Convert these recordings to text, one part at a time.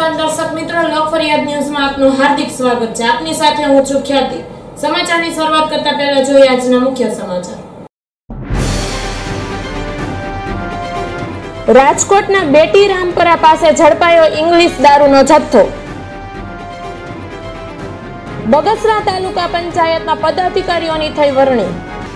નમસ્કાર દર્શક મિત્રો, લોક ફરિયાદ ન્યૂઝમાં આપનું હાર્દિક સ્વાગત છે। આપની સાથે હું છું ખ્યાતિ। સમાચારની શરૂઆત કરતા પહેલા જોઈએ આજના મુખ્ય સમાચાર। રાજકોટના બેટી રામપરા પાસે ઝડપાયો ઇંગ્લિશ દારૂનો જથ્થો। બગસરા તાલુકા પંચાયતના પદાધિકારીઓની થઈ વરણી।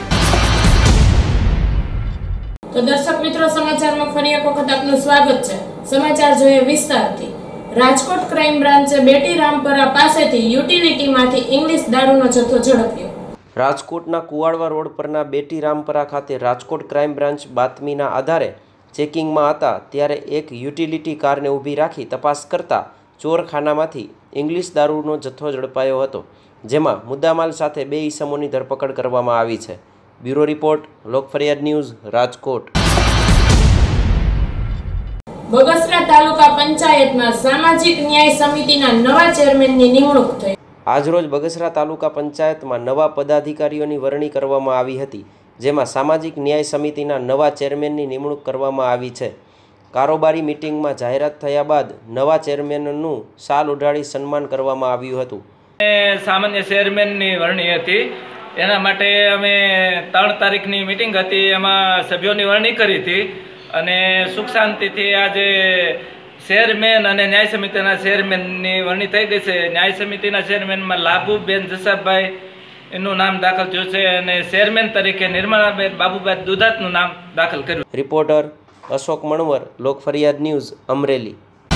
તો દર્શક મિત્રો, સમાચારમાં ફરી એક વખત આપનું સ્વાગત છે। સમાચાર જોઈએ વિસ્તારથી। રાજકોટ ક્રાઇમ બ્રાન્ચે બેટી રામપરા પાસેથી યુટિલિટીમાંથી ઇંગ્લિશ દારૂનો જથ્થો ઝડપ્યો। રાજકોટના કુવાડવા રોડ પરના બેટી રામપરા ખાતે રાજકોટ ક્રાઇમ બ્રાન્ચ બાતમીના આધારે ચેકિંગમાં હતા ત્યારે એક યુટિલિટી કારને ઊભી રાખી તપાસ કરતા ચોરખાનામાંથી ઇંગ્લિશ દારૂનો જથ્થો ઝડપાયો હતો, જેમાં મુદ્દામાલ સાથે 2 ઈસમોની ધરપકડ કરવામાં આવી છે। બ્યુરો રિપોર્ટ, લોક ફરિયાદ ન્યૂઝ, રાજકોટ। બગસરા તાલુકા પંચાયતમાં સામાજિક ન્યાય સમિતિના નવા ચેરમેનની નિમણૂક થઈ। આજરોજ બગસરા તાલુકા પંચાયતમાં નવા પદાધિકારીઓની વરણી કરવામાં આવી હતી, જેમાં સામાજિક ન્યાય સમિતિના નવા ચેરમેનની નિમણૂક કરવામાં આવી છે। કારોબારી મિટિંગમાં જાહેરાત થયા બાદ નવા ચેરમેનનું શાલ ઉઢાડી સન્માન કરવામાં આવ્યું હતું। સામાન્ય ચેરમેનની વરણી હતી, એના માટે અમે 3 તારીખની મિટિંગ હતી, એમાં સભ્યોની વરણી કરી હતી અને સુખ શાંતિથી આજે ચેરમેન અને ન્યાય સમિતિના ચેરમેનની વરણી થઈ ગઈ છે। ન્યાય સમિતિના ચેરમેનમાં લાભુબેન જસાબભાઈ એનું નામ દાખલ થયું છે અને ચેરમેન તરીકે નિર્મળાબેન બાબુભાઈ દુધાતનું નામ દાખલ કર્યું। રિપોર્ટર અશોક મણવર, લોક ફરિયાદ ન્યૂઝ, અમરેલી।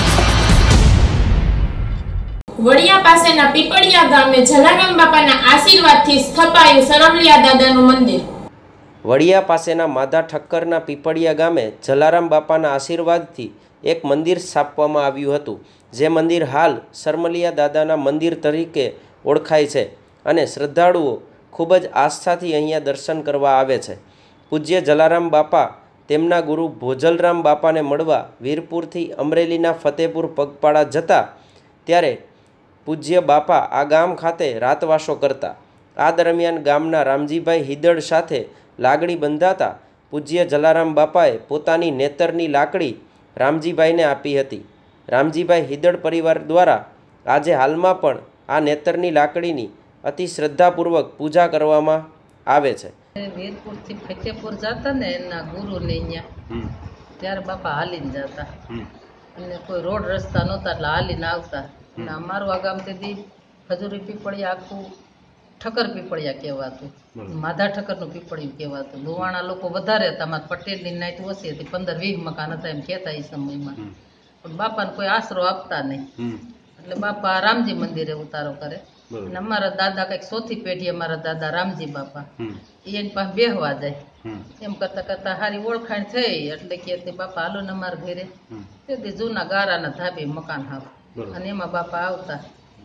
વડિયા પાસેના પીપળિયા ગામે જલારામ બાપાના આશીર્વાદથી સ્થપાયું સરવલિયા દાદાનું મંદિર। વડિયા પાસેના માધા ઠક્કરના પીપળિયા ગામે જલારામ બાપાના આશીર્વાદથી એક મંદિર સ્થાપવામાં આવ્યું હતું, જે મંદિર હાલ સરમલિયા દાદાના મંદિર તરીકે ઓળખાય છે અને શ્રદ્ધાળુઓ ખૂબ જ આસ્થાથી અહીંયા દર્શન કરવા આવે છે। પૂજ્ય જલારામ બાપા તેમના ગુરુ ભોજલરામ બાપાને મળવા વીરપુરથી અમરેલીના ફતેપુર પગપાળા જતા ત્યારે પૂજ્ય બાપા આ ગામ ખાતે રાતવાસો કરતા। આ દરમિયાન ગામના રામજીભાઈ હિદડ સાથે લાગણી બંધાતા પૂજ્ય જલારામ બાપાએ પોતાની નેતરની લાકડી રામજીભાઈને આપી હતી। રામજીભાઈ હિદડ પરિવાર દ્વારા આજે હાલમાં પણ આ નેતરની લાકડીની અતિ શ્રદ્ધાપૂર્વક પૂજા કરવામાં આવે છે। વીરપુરથી ફતેપુર જતા ને એના ગુરુને અહીંયા, ત્યારે બાપા હાલીને જતા અને કોઈ રોડ રસ્તા નહોતા એટલે હાલીને આવતા। અને અમારું આ ગામ તેથી ખજૂરી પીપળિયા આખું ઠક્કર પીપળિયા કહેવાતું, માધા ઠક્કરનું પીપળિયું કહેવાતું। લુવાણા લોકો વધારે હતા, મારા પટેલની નાઈટ ઓછી હતી, 15-20 મકાન હતા એમ કહેતા એ સમયમાં, પણ બાપાને કોઈ આશરો આપતા નહીં એટલે બાપા રામજી મંદિરે ઉતારો કરે। અને અમારા દાદા કઈક 4થી પેઢી અમારા દાદા રામજી બાપા એની પાસે બેહવા જાય, એમ કરતા કરતા સારી ઓળખાણ થઈ એટલે કે બાપા હાલો ને અમારા ઘરે, તેથી જૂના ગારાના ધાબે મકાન હાવ અને એમાં બાપા આવતા।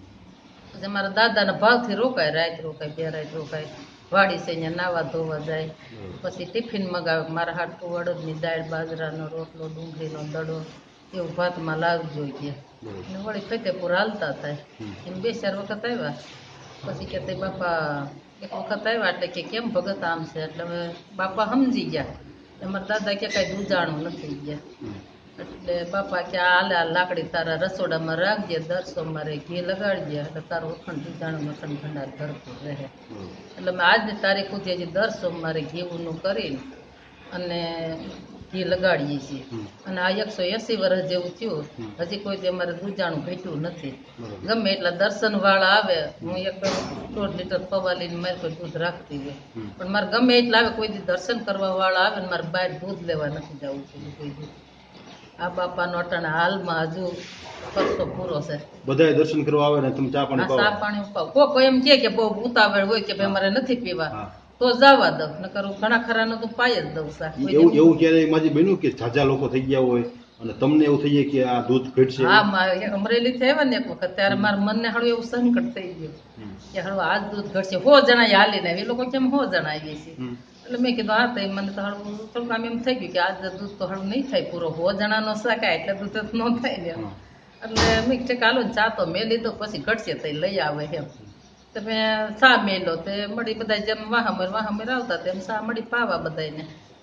પછી અમારા દાદાના ભાવથી રોકાય, રાત રોકાય, 2 રાત રોકાય, વાડી છે અહીંયા નાવા ધોવા જાય, પછી ટિફિન મગાવે, મારા હાટું અડદની દાળ, બાજરાનો રોટલો, ડુંગળીનો દડો એવું ભાતમાં લાવજો કે વળી ફતેપુર હાલતા થાય એમ 2-4 વખત આવ્યા। પછી કે તે બાપા એક વખત આવ્યા એટલે કે કેમ ભગત આમ છે, એટલે અમે બાપા સમજી ગયા, અમારા દાદા કે કાંઈ દૂજાણું નથી ગયા, એટલે બાપા કે હાલે આ લાકડી તારા રસોડામાં રાખજે, 10 સોમવારે ઘી લગાડજે એટલે તારું અખંડ દૂજાણું અખંડ ભંડાર ભરપૂર રહે। એટલે મેં આજની તારીખ સુધી હજી 10 સોમવારે ઘીનું કરીને અને ઘી લગાડીએ છીએ અને આ 180 વર્ષ જેવું થયું, હજી કોઈ અમારે દૂજાણું ઘટ્યું નથી। ગમે એટલા દર્શન વાળા આવે, હું 1.5 લીટર પવા લઈને મારે કોઈ દૂધ રાખતી હોય, પણ મારે ગમે એટલા આવે, કોઈ દી દર્શન કરવા વાળા આવે ને મારે બહાર દૂધ લેવા નથી જવું જોઈએ કોઈ દી। આ બાપાનો અટાણે હાલમાં હજુ ખર્ચો પૂરો છે, બધાય દર્શન કરવા આવે ને તમે ચા પાણી પાવો? ચા પાણી પાવો, કોઈ એમ કે બહુ ઉતાવળ હોય કે ભાઈ મારે નથી પીવા તો જવા દઉં, ન કરું ઘણા ખરાનો તો પાય જ દઉં શાક। એવું ક્યારે માજી બન્યું કે ઝાઝા લોકો થઈ ગયા હોય અને તમને એવું થઈ જાય કે આ દૂધ ઘટશે? હા, અમરેલી થી આવ્યા ને એક વખત, ત્યારે મારા મનને હળવું એવું સંકટ થઈ ગયું કે હળવું આ દૂધ ઘટશે, 100 જણા હાલીને આવી, એ લોકો કેમ 100 જણા આવી છે, એટલે મેં કીધું હા, તો મને તો હળવું થોડુંક આમ એમ થઈ ગયું કે આ દૂધ તો હળવું નહીં થાય પૂરો, 100 જણાનો શાકાય એટલે દૂધ ન થાય ને, એટલે મેં ઠીક હાલો ચા તો મેં લીધો, પછી ઘટશે તો લઈ આવે એમ। તમે ચા મેલો તે મળી બધા જેમ વાહમર આવતા તેમ ચા મળી પાવા બધાને,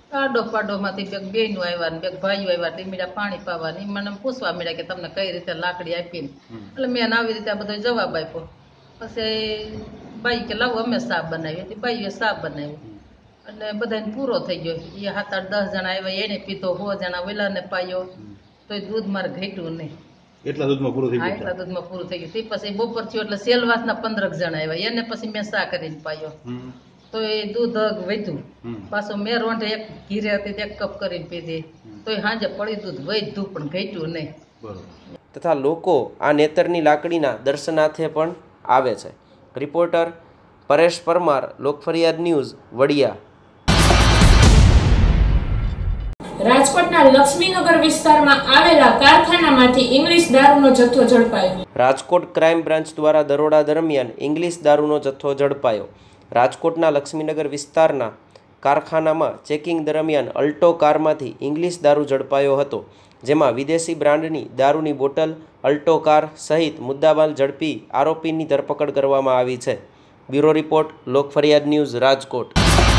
આડો પાડોમાંથી બે બહેનો આવ્યા ને બે ભાઈઓ આવ્યા ટીમીડા પાણી પાવાની મને પૂછવા મળ્યા કે તમને કઈ રીતે લાકડી આપીને એટલે મેં આવી રીતે આ બધો જવાબ આપ્યો. પછી બાઈ કે લાવો અમે શાક બનાવી હતી, બાઈએ શાક બનાવ્યું એટલે બધાને પૂરો થઈ ગયો. એ 7-8-10 જણા આવ્યા, એને પીધો, 100 જણા વેલાને પાયો, તો દૂધ મારે ઘટ્યું નહીં. એટલા દૂધમાં પૂરું થઈ હા, ગયું? એટલા દૂધમાં પૂરું થઈ ગયું. તે પછી બપોર થયો એટલે સેલવાસના 15 જણા આવ્યા, એને પછી મેં શા કરીને પાયો, તો એ દૂધ વધ્યું. પાછું મેં રોંઢે એક ઘીરે હતી 1 કપ કરીને પીધી, તો એ સાંજે પડી દૂધ વધ્યું પણ ઘટ્યું નહીં. તથા લોકો આ નેતરની લાકડીના દર્શનાર્થે પણ આવે છે. Reporter Paresh Parmar, Lokfariyad news, Vadia. રાજકોટના લક્ષ્મીનગર વિસ્તારમાં આવેલા કારખાનામાંથી ઇંગ્લિશ દારૂનો જથ્થો ઝડપાયો. રાજકોટ ક્રાઇમ બ્રાન્ચ દ્વારા દરોડા દરમિયાન ઇંગ્લિશ દારૂનો જથ્થો ઝડપાયો. રાજકોટના લક્ષ્મીનગર વિસ્તારના કારખાનામાં ચેકિંગ દરમિયાન અલ્ટો કારમાંથી ઇંગ્લિશ દારૂ ઝડપાયો હતો, જેમાં વિદેશી બ્રાન્ડની દારૂની બોટલ, અલ્ટો કાર સહિત મુદ્દામાલ ઝડપી આરોપીની ધરપકડ કરવામાં આવી છે. Bureau report, Lokfariyad news, Rajkot.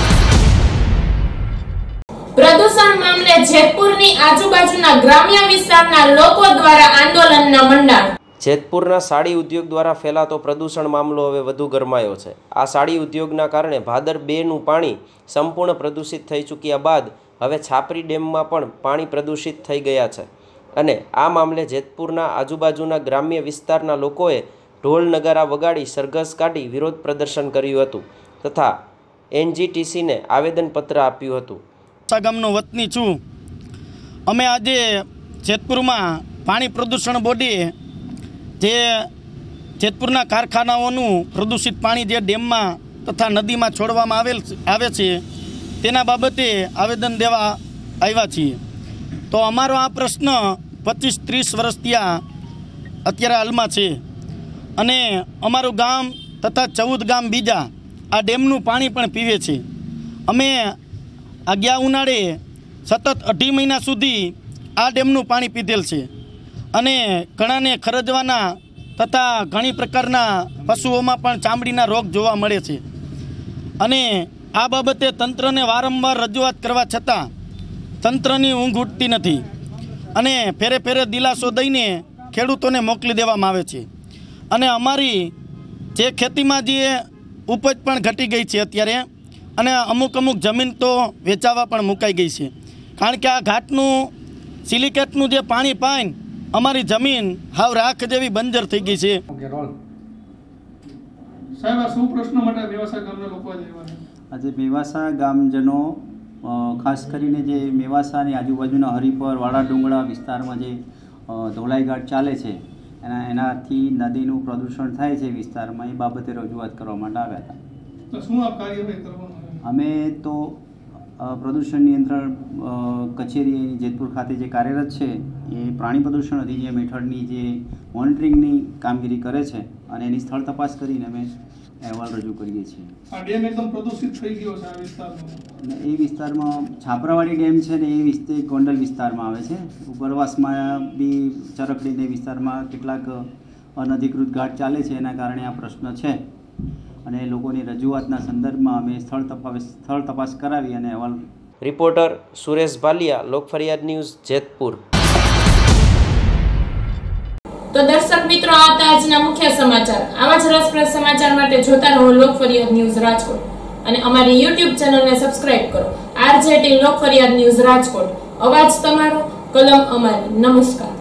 પ્રદૂષણ મામલે જેતપુરની આજુબાજુના ગ્રામ્ય વિસ્તારના લોકો દ્વારા આંદોલનના મંડાણ. જેતપુરના સાડી ઉદ્યોગ દ્વારા ફેલાતો પ્રદૂષણ મામલો હવે વધુ ગરમાયો છે. આ સાડી ઉદ્યોગના કારણે ભાદર 2નું પાણી સંપૂર્ણ પ્રદૂષિત થઈ ચૂક્યા બાદ હવે છાપરી ડેમમાં પણ પાણી પ્રદૂષિત થઈ ગયા છે અને આ મામલે જેતપુરના આજુબાજુના ગ્રામ્ય વિસ્તારના લોકોએ ઢોલ નગારા વગાડી સરઘસ કાઢી વિરોધ પ્રદર્શન કર્યું હતું તથા NGTCને આવેદનપત્ર આપ્યું હતું. ગામનો વતની છું. અમે આજે જેતપુરમાં પાણી પ્રદૂષણ બોર્ડે જે જેતપુરના કારખાનાઓનું પ્રદૂષિત પાણી જે ડેમમાં તથા નદીમાં છોડવામાં આવે છે તેના બાબતે આવેદન દેવા આવ્યા છીએ. તો અમારો આ પ્રશ્ન 25-30 વર્ષથી અત્યારે હાલમાં છે અને અમારું ગામ તથા 14 ગામ બીજા આ ડેમનું પાણી પણ પીવે છે. અમે ગયા ઉનાળે સતત 2.5 મહિના સુધી આ ડેમનું પાણી પીધેલ છે અને ઘણાને ખરજવાના તથા ઘણી પ્રકારના પશુઓમાં પણ ચામડીના રોગ જોવા મળે છે અને આ બાબતે તંત્રને વારંવાર રજૂઆત કરવા છતાં તંત્રની ઊંઘ ઉઠતી નથી અને ફેરે ફેરે દિલાસો દઈને ખેડૂતોને મોકલી દેવામાં આવે છે અને અમારી જે ખેતીમાં જે ઉપજ પણ ઘટી ગઈ છે અત્યારે અને અમુક જમીન તો વેચાવા પણ મુકાઈ ગઈ છે, કારણ કે આ ઘાટનું સિલિકેટનું જે પાણી પાઈને અમારી જમીન હાવ રાખ જેવી બંજર થઈ ગઈ છે. આજે મેવાસા ગામજનો ખાસ કરીને જે મેવાસાની આજુબાજુના હરિપર, વાડા ડુંગળા વિસ્તારમાં જે ધોલાઈઘાટ ચાલે છે એનાથી નદીનું પ્રદૂષણ થાય છે વિસ્તારમાં, એ બાબતે રજૂઆત કરવા માટે આવ્યા હતા. તો શું આપ કાર્યવાહી કરવાનું? અમે તો પ્રદૂષણ નિયંત્રણ કચેરી જેતપુર ખાતે જે કાર્યરત છે એ પ્રાણી પ્રદૂષણ અધિનિયમ હેઠળની જે મોનિટરિંગની કામગીરી કરે છે અને એની સ્થળ તપાસ કરીને અમે અહેવાલ રજૂ કરીએ છીએ. આ ડેમ એકદમ પ્રદૂષિત થઈ ગયો છે આ વિસ્તારમાં. એ વિસ્તારમાં છાપરાવાડી ડેમ છે ને એ ગોંડલ વિસ્તારમાં આવે છે. ઉપરવાસમાં બી ચરકડીને વિસ્તારમાં કેટલાક અનધિકૃત ઘાટ ચાલે છે, એના કારણે આ પ્રશ્ન છે અને લોકોની રજૂઆતના સંદર્ભમાં અમે સ્થળ તપાસ કરાવી અને અહેવાલ. Reporter Suresh Bhaliya, Lokfariyad news, Jetpur. તો દર્શક મિત્રો, આ હતા આજના મુખ્ય સમાચાર. આવા જ રસપ્રદ સમાચાર માટે જોતા રહો લોકફરિયાદ ન્યૂઝ રાજકોટ અને અમારી YouTube ચેનલને સબસ્ક્રાઇબ કરો. RJT લોકફરિયાદ ન્યૂઝ રાજકોટ, અવાજ તમારો, કલમ અમારી. નમસ્કાર.